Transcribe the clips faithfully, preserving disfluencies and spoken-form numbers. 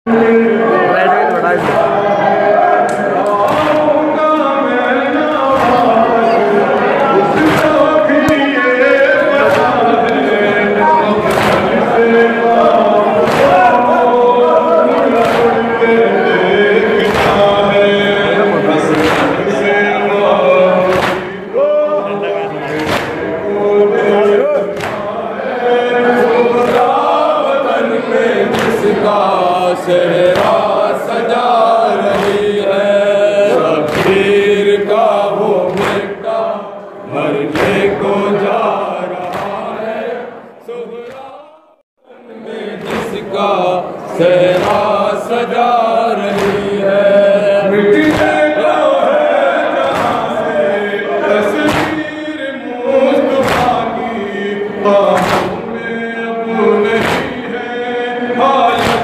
सेहरा सजा रही है, शबीर का वो बेटा मरने को जा रहा है। सुहरा में जिसका सेहरा सजा रही है, मिटने को है जहाँ से तस्वीर मुस्तफा की, बाहों में अब नहीं है हालत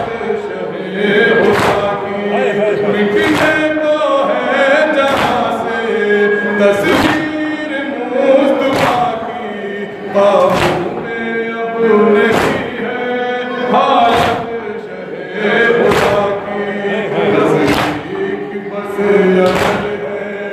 मिटने को है जहाँ से तस्वीर मुस्तफा की, बाहों में अब नहीं है हालत शहे खुदा की। नज़दीक बस अजल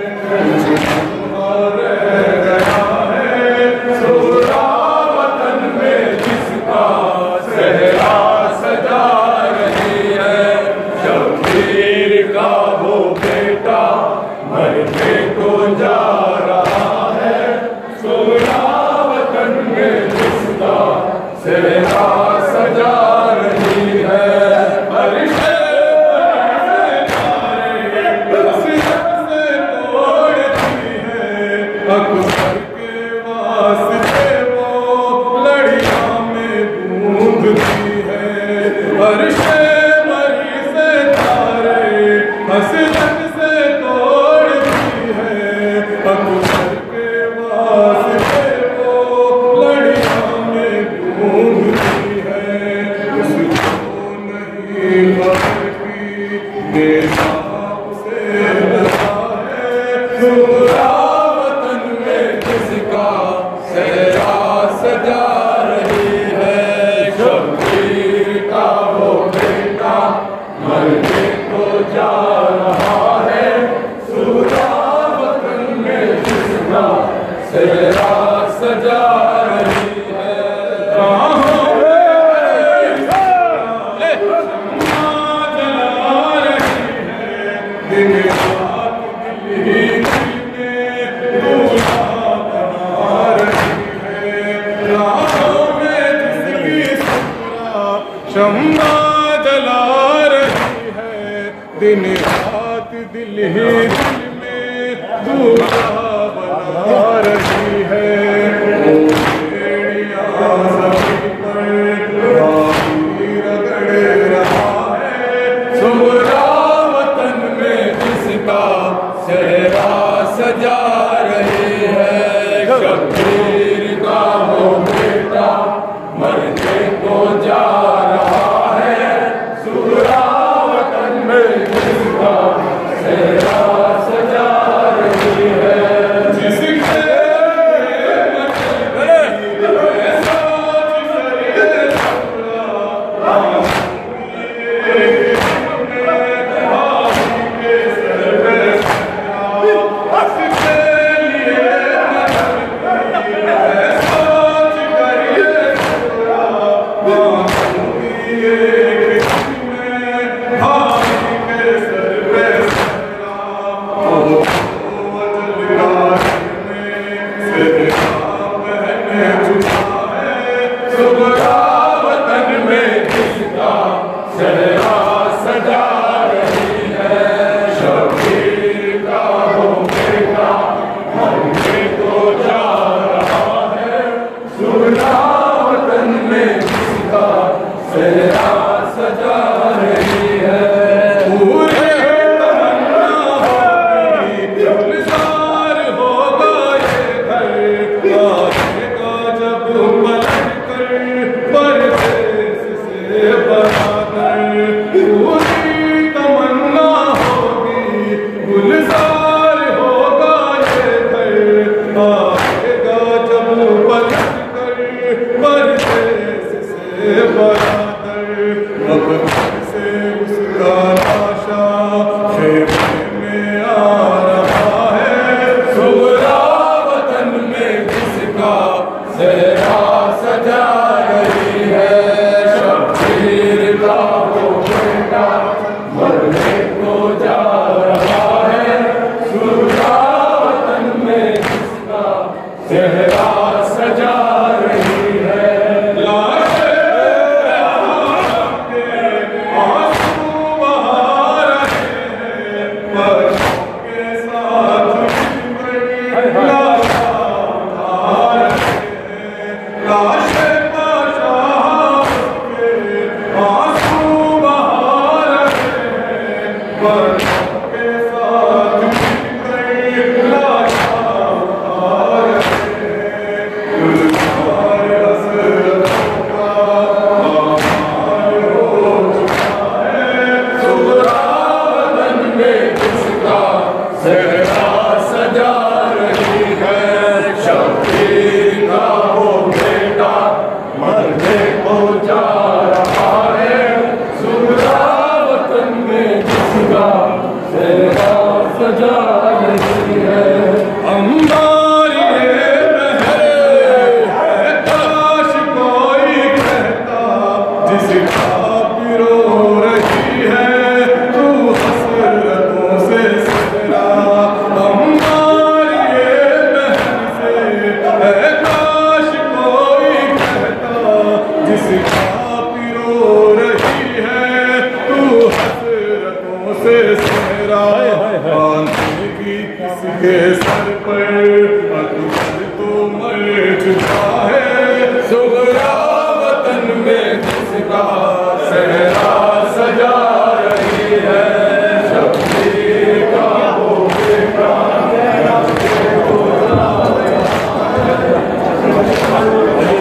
है रह गया है, सोरा वतन में जिसका सेहरा सजा रही है, शबीर का वो बेटा मरने को जा रहा है। सोना वतन में जिसका सेहरा सजा रही है, अरशे से तोड़ती है अकबर के वास्ते वो लड़ियां में गूंजती है, अरशे हसरत से तोड़ती है अकबर के वास्ते वो लड़ियां में गूंजती है। उसको नहीं मरती बेसाब से लगा है, सुहरा वतन में जिसका सेहरा सजा रही है, शबीर का वो बेटा मरने को जा रहा है। सुहरा वतन में जिसका सेहरा सजा रही है, जला रही है दिन रात दिल ही दिल में दूल्हा बना रही है, राहों में जिसकी सुहरा शम्मा जला रही है, दिन रात दिल ही दिल में दूल्हा बना रही है। बेड़ियां सभी पर हाथी रगड़ रहा है, सुहरा वतन में जिसका सेहरा सजा रही है, शबीर का वो बेटा मरने को जा रहा है। सुहरा वतन में जिसका सेहरा सजा रही है, जिसके परदेस से बरादर अब घर से सजा रही है। अंबारी ये महल है काश कोई कहता, जिसका पिरो रही है तू हसरतों से सहरा। अंबारी ये महल से है काश कोई कहता, जिसका पिरो रही है तू हसरतों से सहरा। बांधेगी किसके सर पर अकबर तो मर चुका है, सुगरा वतन में किसका सहरा सजा रही है। शब्बीर का हो बेटा